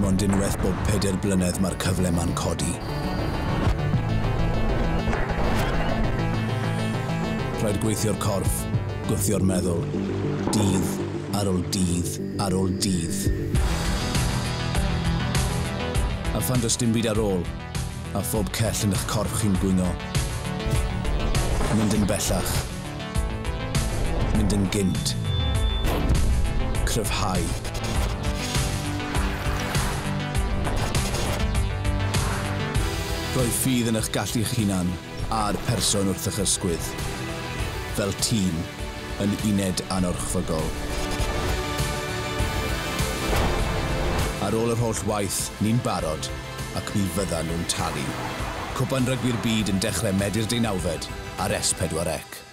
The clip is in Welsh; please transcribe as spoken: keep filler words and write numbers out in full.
dim ond unwaith bob pedair blynedd mae'r cyfle ma'n codi. Rhaid gweithio'r corff, gwthio'r meddwl, dydd ar ôl dydd ar ôl dydd. A phan does dim byd ar ôl, a phob cell yn eich corff chi'n gwyno. Mynd yn bellach. Mynd yn gynt. Cryfhau. Rhoi ffydd yn eich gallu'ch hunan a'r person wrth eich ysgwydd. Fel tîm yn uned anorchfygol. Ar ôl yr holl waith, ni'n barod ac mi fyddan nhw'n talu. Gwpan Rygbi'r Byd yn dechrau Medi'r deunawfed ar S four C.